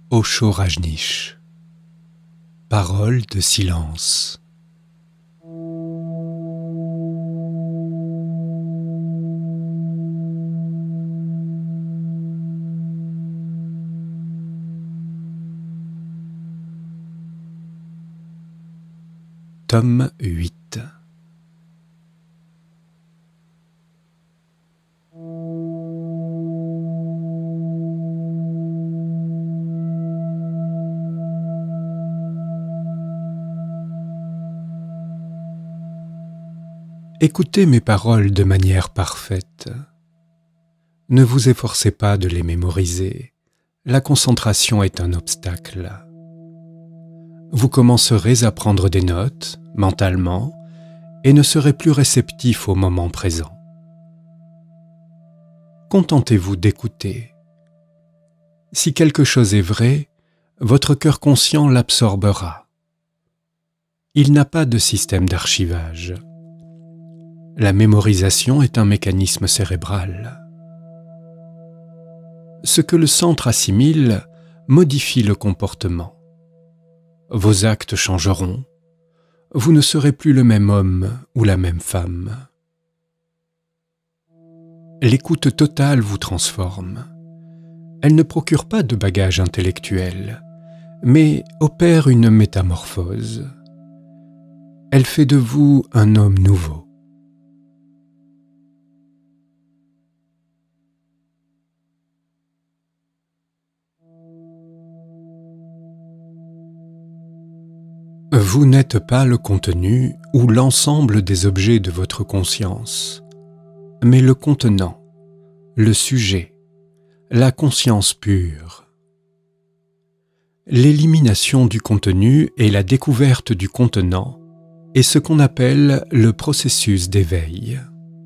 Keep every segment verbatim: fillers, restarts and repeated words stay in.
Osho Rajneesh. Parole de silence. Tome huit. Écoutez mes paroles de manière parfaite. Ne vous efforcez pas de les mémoriser. La concentration est un obstacle. Vous commencerez à prendre des notes, mentalement, et ne serez plus réceptif au moment présent. Contentez-vous d'écouter. Si quelque chose est vrai, votre cœur conscient l'absorbera. Il n'a pas de système d'archivage. La mémorisation est un mécanisme cérébral. Ce que le centre assimile modifie le comportement. Vos actes changeront. Vous ne serez plus le même homme ou la même femme. L'écoute totale vous transforme. Elle ne procure pas de bagage intellectuel, mais opère une métamorphose. Elle fait de vous un homme nouveau. Vous n'êtes pas le contenu ou l'ensemble des objets de votre conscience, mais le contenant, le sujet, la conscience pure. L'élimination du contenu et la découverte du contenant est ce qu'on appelle le processus d'éveil.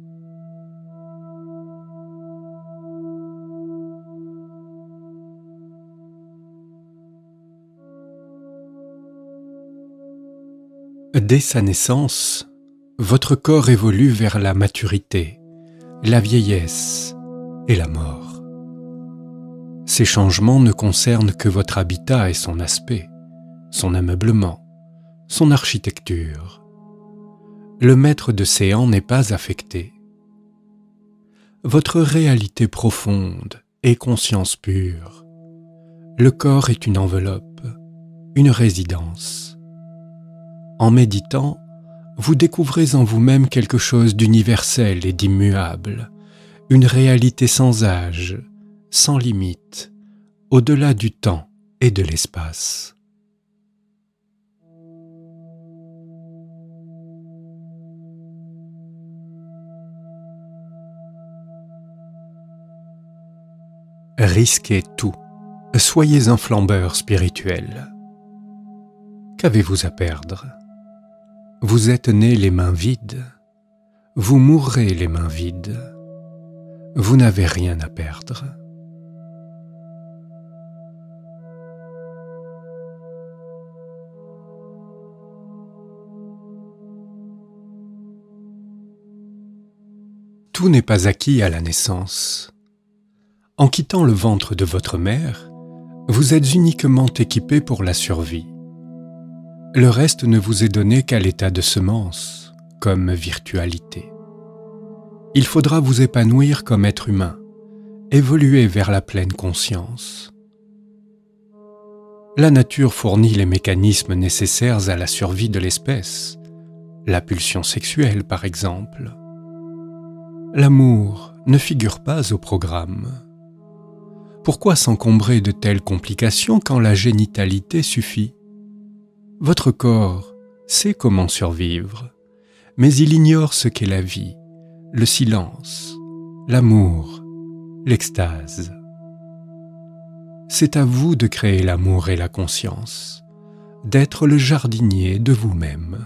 Dès sa naissance, votre corps évolue vers la maturité, la vieillesse et la mort. Ces changements ne concernent que votre habitat et son aspect, son ameublement, son architecture. Le maître de séant n'est pas affecté. Votre réalité profonde est conscience pure. Le corps est une enveloppe, une résidence. En méditant, vous découvrez en vous-même quelque chose d'universel et d'immuable, une réalité sans âge, sans limite, au-delà du temps et de l'espace. Risquez tout, soyez un flambeur spirituel. Qu'avez-vous à perdre ? Vous êtes né les mains vides, vous mourrez les mains vides, vous n'avez rien à perdre. Tout n'est pas acquis à la naissance. En quittant le ventre de votre mère, vous êtes uniquement équipé pour la survie. Le reste ne vous est donné qu'à l'état de semence, comme virtualité. Il faudra vous épanouir comme être humain, évoluer vers la pleine conscience. La nature fournit les mécanismes nécessaires à la survie de l'espèce, la pulsion sexuelle par exemple. L'amour ne figure pas au programme. Pourquoi s'encombrer de telles complications quand la génitalité suffit ? Votre corps sait comment survivre, mais il ignore ce qu'est la vie, le silence, l'amour, l'extase. C'est à vous de créer l'amour et la conscience, d'être le jardinier de vous-même.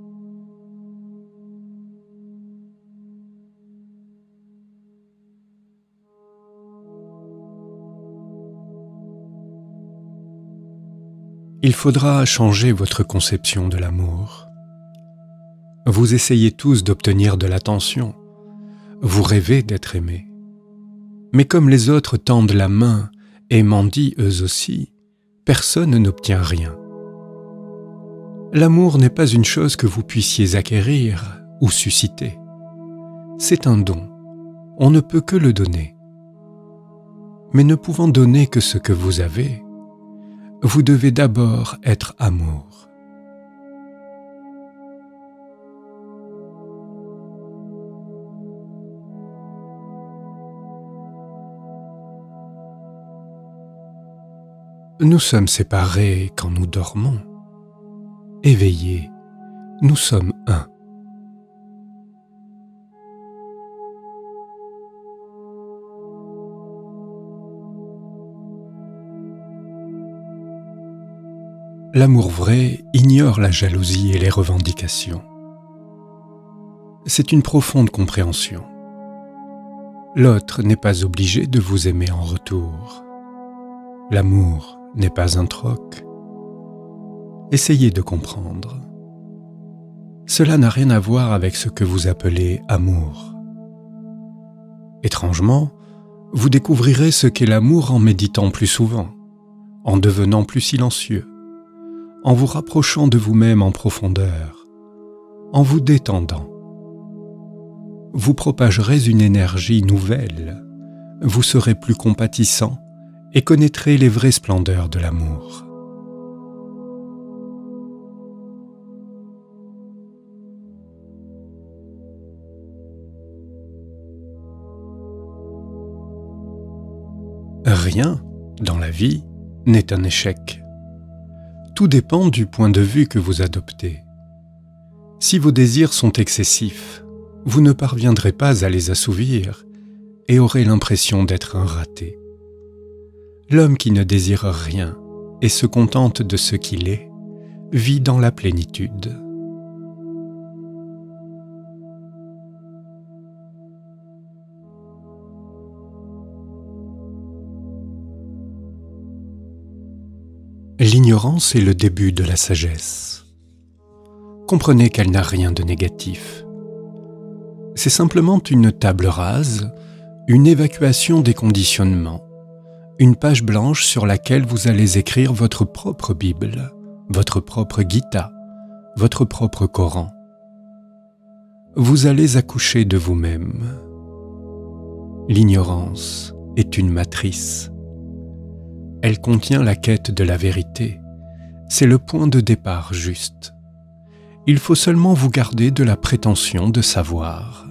Il faudra changer votre conception de l'amour. Vous essayez tous d'obtenir de l'attention. Vous rêvez d'être aimé. Mais comme les autres tendent la main et mendient eux aussi, personne n'obtient rien. L'amour n'est pas une chose que vous puissiez acquérir ou susciter. C'est un don, on ne peut que le donner. Mais ne pouvant donner que ce que vous avez, vous devez d'abord être amour. Nous sommes séparés quand nous dormons. Éveillés, nous sommes un. L'amour vrai ignore la jalousie et les revendications. C'est une profonde compréhension. L'autre n'est pas obligé de vous aimer en retour. L'amour n'est pas un troc. Essayez de comprendre. Cela n'a rien à voir avec ce que vous appelez amour. Étrangement, vous découvrirez ce qu'est l'amour en méditant plus souvent, en devenant plus silencieux, en vous rapprochant de vous-même en profondeur, en vous détendant. Vous propagerez une énergie nouvelle, vous serez plus compatissant et connaîtrez les vraies splendeurs de l'amour. Rien, dans la vie, n'est un échec. Tout dépend du point de vue que vous adoptez. Si vos désirs sont excessifs, vous ne parviendrez pas à les assouvir et aurez l'impression d'être un raté. L'homme qui ne désire rien et se contente de ce qu'il est, vit dans la plénitude. L'ignorance est le début de la sagesse. Comprenez qu'elle n'a rien de négatif. C'est simplement une table rase, une évacuation des conditionnements, une page blanche sur laquelle vous allez écrire votre propre Bible, votre propre Gita, votre propre Coran. Vous allez accoucher de vous-même. L'ignorance est une matrice. Elle contient la quête de la vérité. C'est le point de départ juste. Il faut seulement vous garder de la prétention de savoir.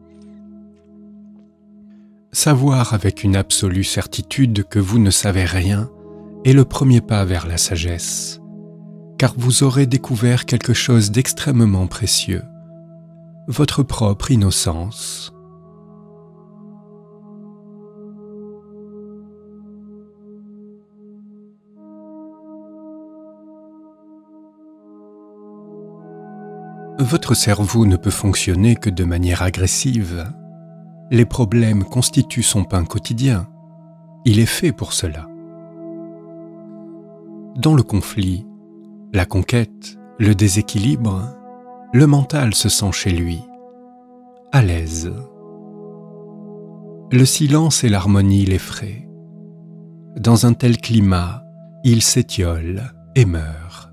Savoir avec une absolue certitude que vous ne savez rien est le premier pas vers la sagesse, car vous aurez découvert quelque chose d'extrêmement précieux, votre propre innocence. Votre cerveau ne peut fonctionner que de manière agressive. Les problèmes constituent son pain quotidien. Il est fait pour cela. Dans le conflit, la conquête, le déséquilibre, le mental se sent chez lui, à l'aise. Le silence et l'harmonie l'effraient. Dans un tel climat, il s'étiole et meurt.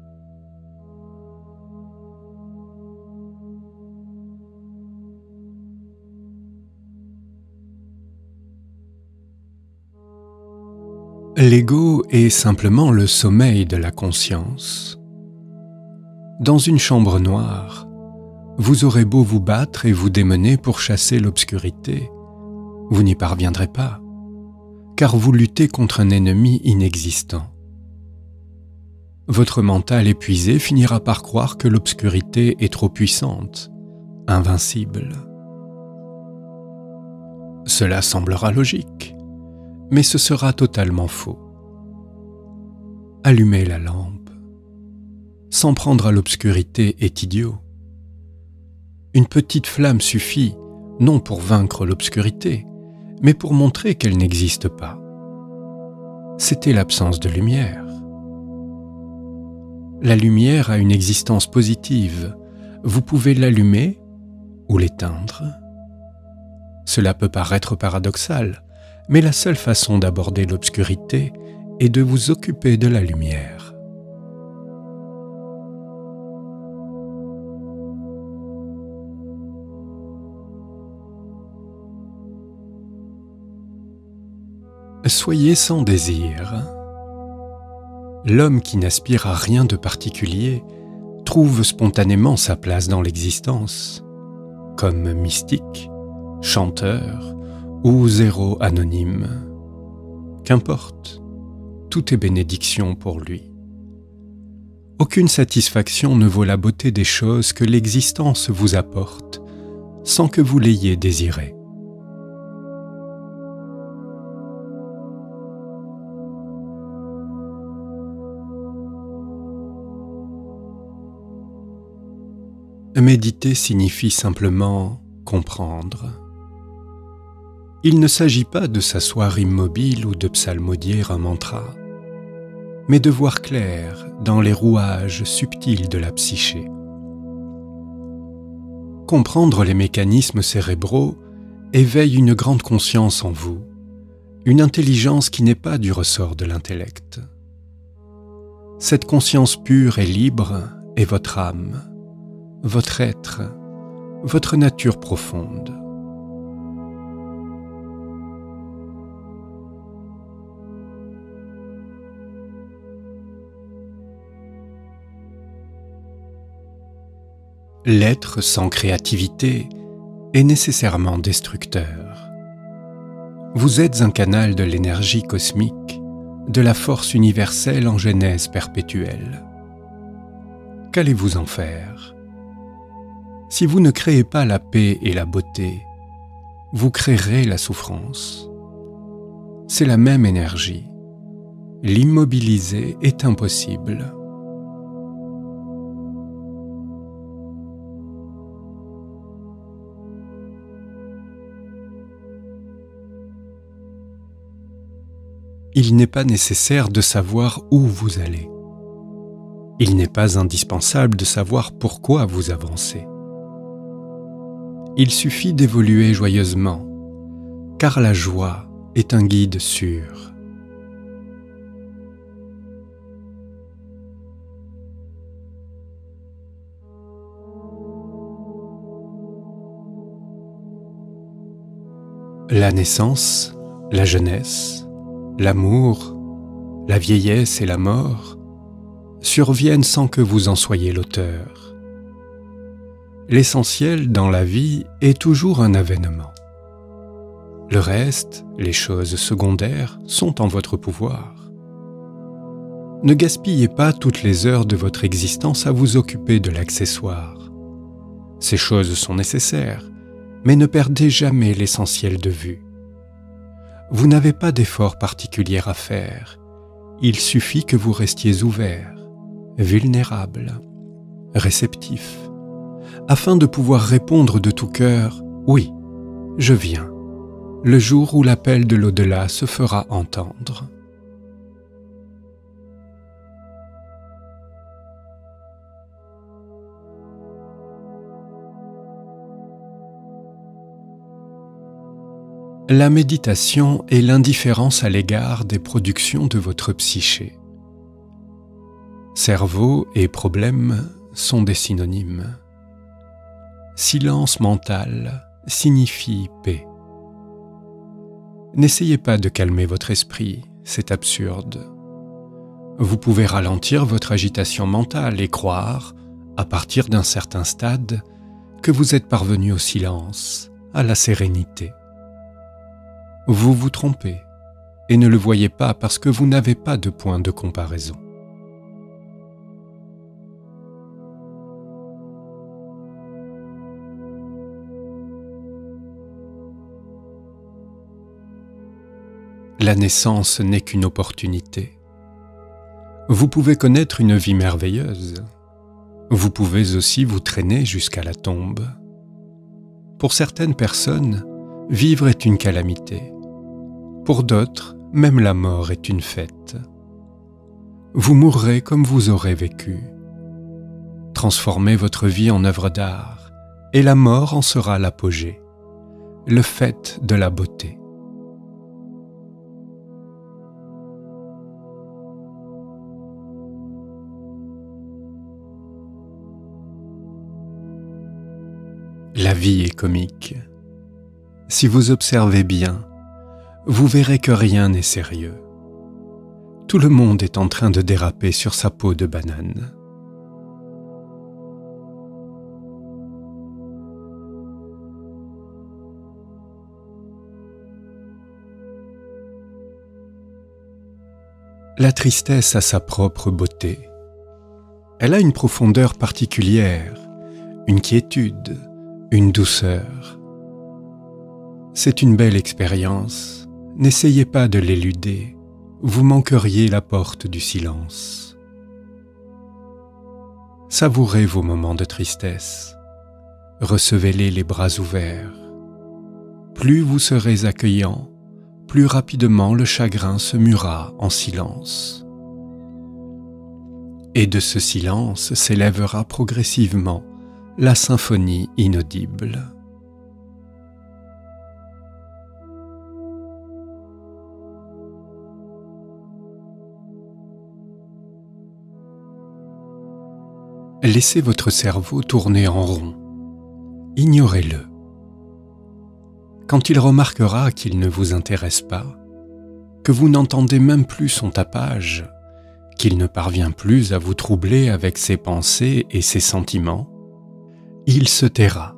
L'ego est simplement le sommeil de la conscience. Dans une chambre noire, vous aurez beau vous battre et vous démener pour chasser l'obscurité, vous n'y parviendrez pas, car vous luttez contre un ennemi inexistant. Votre mental épuisé finira par croire que l'obscurité est trop puissante, invincible. Cela semblera logique, mais ce sera totalement faux. Allumer la lampe, s'en prendre à l'obscurité est idiot. Une petite flamme suffit, non pour vaincre l'obscurité, mais pour montrer qu'elle n'existe pas. C'était l'absence de lumière. La lumière a une existence positive. Vous pouvez l'allumer ou l'éteindre. Cela peut paraître paradoxal, mais la seule façon d'aborder l'obscurité et de vous occuper de la lumière. Soyez sans désir. L'homme qui n'aspire à rien de particulier trouve spontanément sa place dans l'existence, comme mystique, chanteur ou zéro anonyme. Qu'importe, tout est bénédiction pour lui. Aucune satisfaction ne vaut la beauté des choses que l'existence vous apporte sans que vous l'ayez désiré. Méditer signifie simplement comprendre. Il ne s'agit pas de s'asseoir immobile ou de psalmodier un mantra, mais de voir clair dans les rouages subtils de la psyché. Comprendre les mécanismes cérébraux éveille une grande conscience en vous, une intelligence qui n'est pas du ressort de l'intellect. Cette conscience pure et libre est votre âme, votre être, votre nature profonde. L'être sans créativité est nécessairement destructeur. Vous êtes un canal de l'énergie cosmique, de la force universelle en genèse perpétuelle. Qu'allez-vous en faire ? Si vous ne créez pas la paix et la beauté, vous créerez la souffrance. C'est la même énergie. L'immobiliser est impossible. Il n'est pas nécessaire de savoir où vous allez. Il n'est pas indispensable de savoir pourquoi vous avancez. Il suffit d'évoluer joyeusement, car la joie est un guide sûr. La naissance, la jeunesse, l'amour, la vieillesse et la mort surviennent sans que vous en soyez l'auteur. L'essentiel dans la vie est toujours un avènement. Le reste, les choses secondaires, sont en votre pouvoir. Ne gaspillez pas toutes les heures de votre existence à vous occuper de l'accessoire. Ces choses sont nécessaires, mais ne perdez jamais l'essentiel de vue. Vous n'avez pas d'effort particulier à faire. Il suffit que vous restiez ouvert, vulnérable, réceptif, afin de pouvoir répondre de tout cœur « Oui, je viens », le jour où l'appel de l'au-delà se fera entendre. La méditation est l'indifférence à l'égard des productions de votre psyché. Cerveau et problème sont des synonymes. Silence mental signifie paix. N'essayez pas de calmer votre esprit, c'est absurde. Vous pouvez ralentir votre agitation mentale et croire, à partir d'un certain stade, que vous êtes parvenu au silence, à la sérénité. Vous vous trompez et ne le voyez pas parce que vous n'avez pas de point de comparaison. La naissance n'est qu'une opportunité. Vous pouvez connaître une vie merveilleuse. Vous pouvez aussi vous traîner jusqu'à la tombe. Pour certaines personnes, vivre est une calamité. Pour d'autres, même la mort est une fête. Vous mourrez comme vous aurez vécu. Transformez votre vie en œuvre d'art, et la mort en sera l'apogée, le fait de la beauté. La vie est comique. Si vous observez bien, vous verrez que rien n'est sérieux. Tout le monde est en train de déraper sur sa peau de banane. La tristesse a sa propre beauté. Elle a une profondeur particulière, une quiétude, une douceur. C'est une belle expérience. N'essayez pas de l'éluder. Vous manqueriez la porte du silence. Savourez vos moments de tristesse. Recevez-les les bras ouverts. Plus vous serez accueillant, plus rapidement le chagrin se muera en silence. Et de ce silence s'élèvera progressivement la symphonie inaudible. Laissez votre cerveau tourner en rond. Ignorez-le. Quand il remarquera qu'il ne vous intéresse pas, que vous n'entendez même plus son tapage, qu'il ne parvient plus à vous troubler avec ses pensées et ses sentiments, il se taira.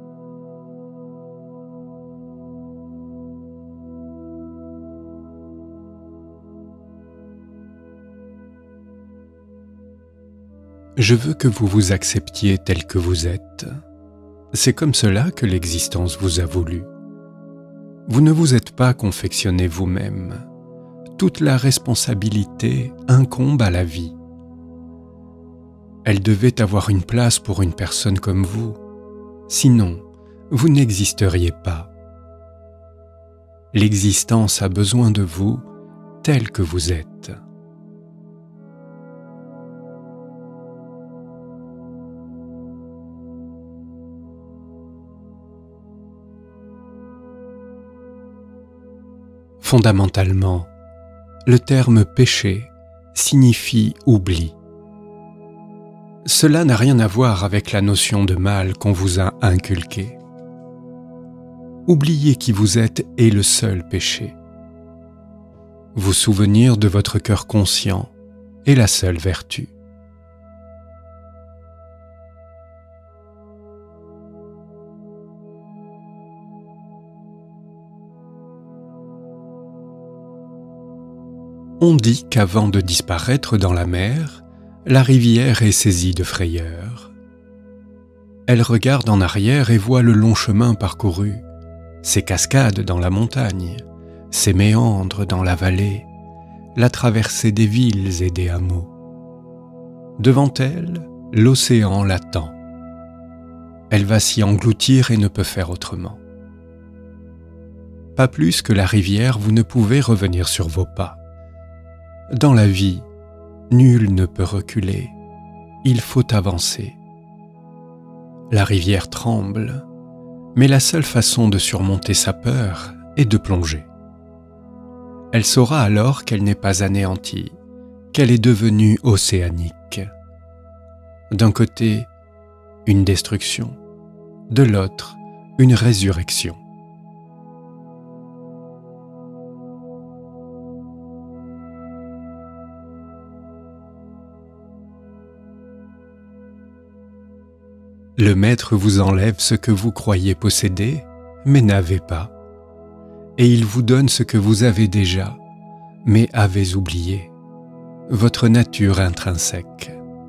Je veux que vous vous acceptiez tel que vous êtes. C'est comme cela que l'existence vous a voulu. Vous ne vous êtes pas confectionné vous-même. Toute la responsabilité incombe à la vie. Elle devait avoir une place pour une personne comme vous. Sinon, vous n'existeriez pas. L'existence a besoin de vous tel que vous êtes. Fondamentalement, le terme péché signifie oubli. Cela n'a rien à voir avec la notion de mal qu'on vous a inculquée. Oublier qui vous êtes est le seul péché. Vous souvenir de votre cœur conscient est la seule vertu. On dit qu'avant de disparaître dans la mer, la rivière est saisie de frayeur. Elle regarde en arrière et voit le long chemin parcouru, ses cascades dans la montagne, ses méandres dans la vallée, la traversée des villes et des hameaux. Devant elle, l'océan l'attend. Elle va s'y engloutir et ne peut faire autrement. Pas plus que la rivière, vous ne pouvez revenir sur vos pas. Dans la vie, nul ne peut reculer, il faut avancer. La rivière tremble, mais la seule façon de surmonter sa peur est de plonger. Elle saura alors qu'elle n'est pas anéantie, qu'elle est devenue océanique. D'un côté, une destruction, de l'autre, une résurrection. Le maître vous enlève ce que vous croyez posséder, mais n'avez pas. Et il vous donne ce que vous avez déjà, mais avez oublié, votre nature intrinsèque.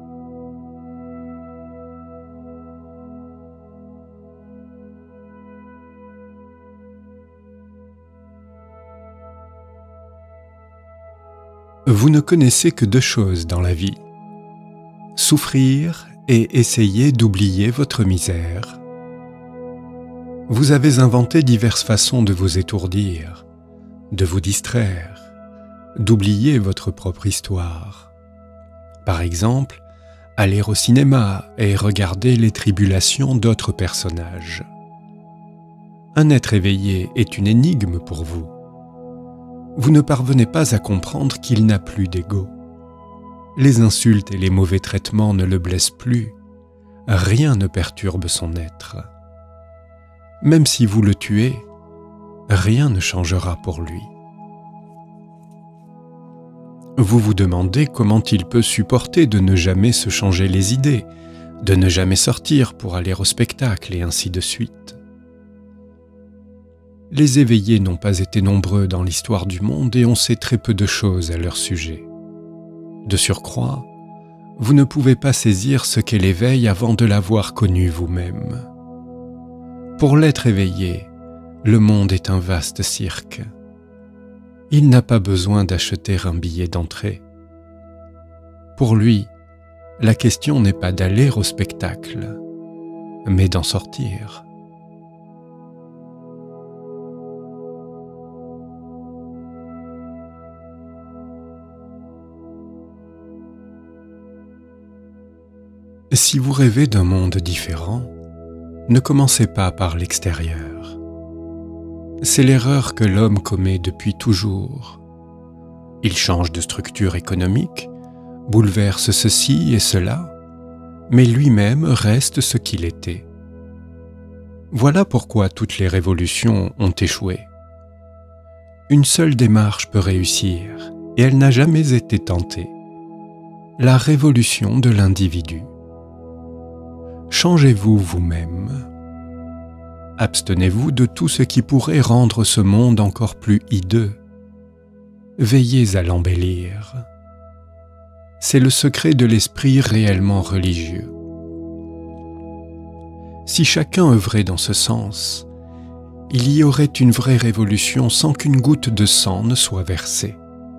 Vous ne connaissez que deux choses dans la vie, souffrir et essayer d'oublier votre misère. Vous avez inventé diverses façons de vous étourdir, de vous distraire, d'oublier votre propre histoire. Par exemple, aller au cinéma et regarder les tribulations d'autres personnages. Un être éveillé est une énigme pour vous. Vous ne parvenez pas à comprendre qu'il n'a plus d'ego. Les insultes et les mauvais traitements ne le blessent plus. Rien ne perturbe son être. Même si vous le tuez, rien ne changera pour lui. Vous vous demandez comment il peut supporter de ne jamais se changer les idées, de ne jamais sortir pour aller au spectacle et ainsi de suite. Les éveillés n'ont pas été nombreux dans l'histoire du monde et on sait très peu de choses à leur sujet. De surcroît, vous ne pouvez pas saisir ce qu'est l'éveil avant de l'avoir connu vous-même. Pour l'être éveillé, le monde est un vaste cirque. Il n'a pas besoin d'acheter un billet d'entrée. Pour lui, la question n'est pas d'aller au spectacle, mais d'en sortir. Si vous rêvez d'un monde différent, ne commencez pas par l'extérieur. C'est l'erreur que l'homme commet depuis toujours. Il change de structure économique, bouleverse ceci et cela, mais lui-même reste ce qu'il était. Voilà pourquoi toutes les révolutions ont échoué. Une seule démarche peut réussir, et elle n'a jamais été tentée. La révolution de l'individu. Changez-vous vous-même. Abstenez-vous de tout ce qui pourrait rendre ce monde encore plus hideux. Veillez à l'embellir. C'est le secret de l'esprit réellement religieux. Si chacun œuvrait dans ce sens, il y aurait une vraie révolution sans qu'une goutte de sang ne soit versée.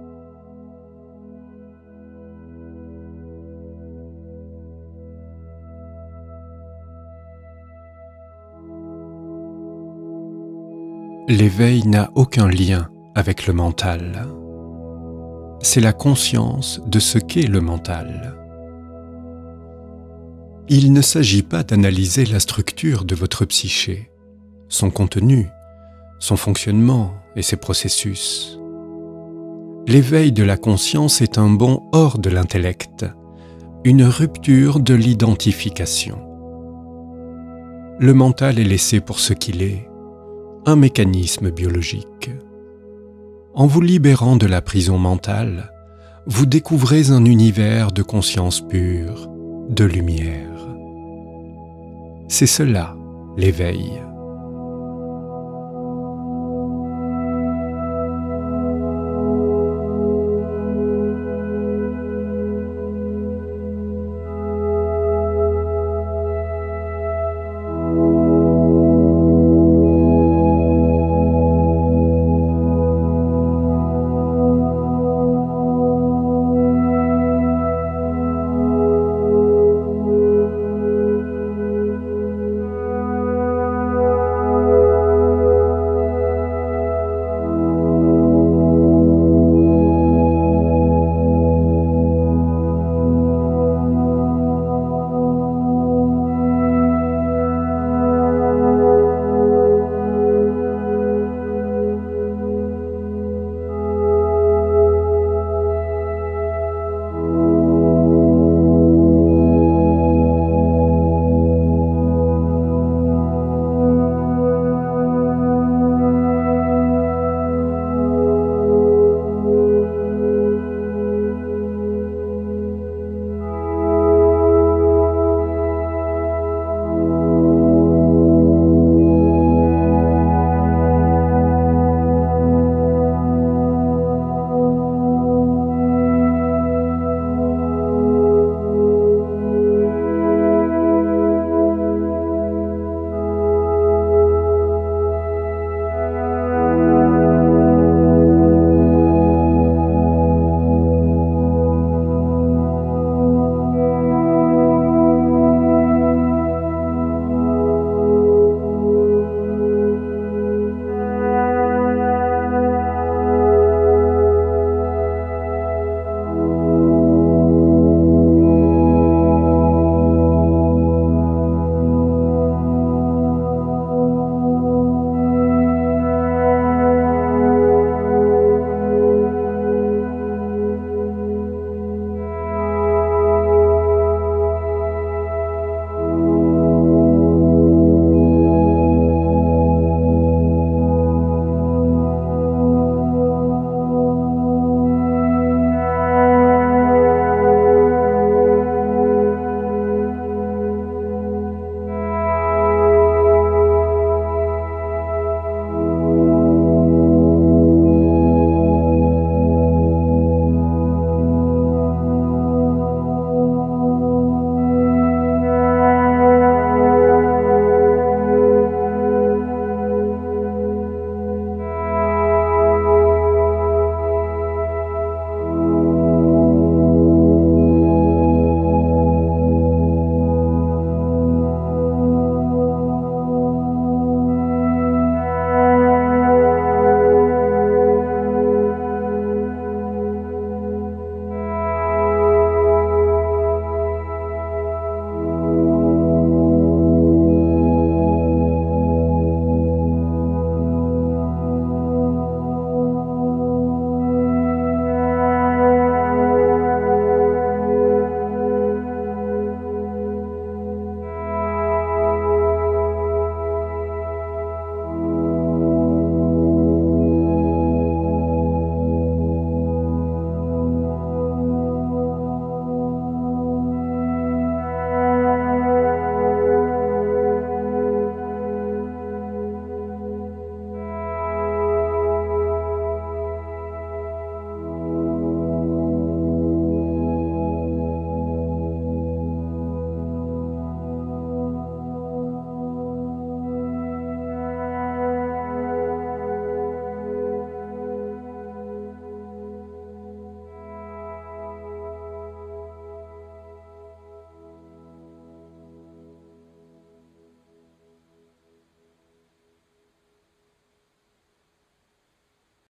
L'éveil n'a aucun lien avec le mental. C'est la conscience de ce qu'est le mental. Il ne s'agit pas d'analyser la structure de votre psyché, son contenu, son fonctionnement et ses processus. L'éveil de la conscience est un bond hors de l'intellect, une rupture de l'identification. Le mental est laissé pour ce qu'il est, un mécanisme biologique. En vous libérant de la prison mentale, vous découvrez un univers de conscience pure, de lumière. C'est cela, l'éveil.